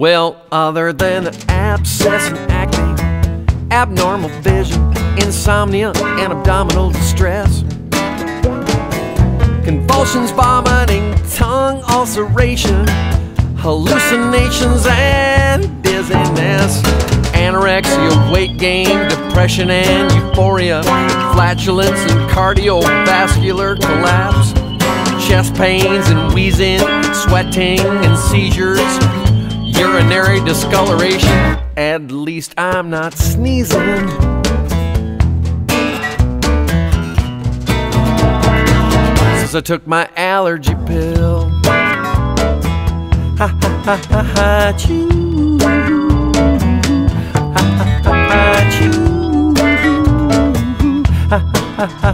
Well, other than abscess and acne, abnormal vision, insomnia, and abdominal distress, convulsions, vomiting, tongue ulceration, hallucinations, and dizziness, anorexia, weight gain, depression and euphoria, flatulence and cardiovascular collapse, chest pains and wheezing, sweating and seizures, urinary discoloration. At least I'm not sneezing. Since I took my allergy pill. Ha ha ha ha ha, choo. Ha ha ha ha, choo. Ha ha ha